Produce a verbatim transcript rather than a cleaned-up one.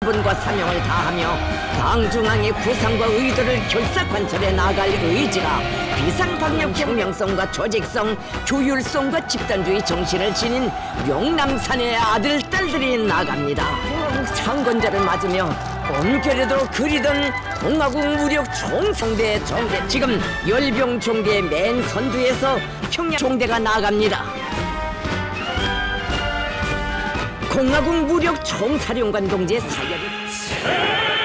본과 사명을 다하며 당 중앙의 구상과 의도를 결사관철해 나갈 의지가 비상방역 혁명성과 조직성, 효율성과 집단주의 정신을 지닌 용남산의 아들, 딸들이 나갑니다. 창건자를 맞으며 꼼결에도 그리던 공화국 무력 총성대 정대, 지금 열병 종대의 맨 선두에서 평양 종대가 나갑니다. 공화국 무력 총사령관 동지의 사열이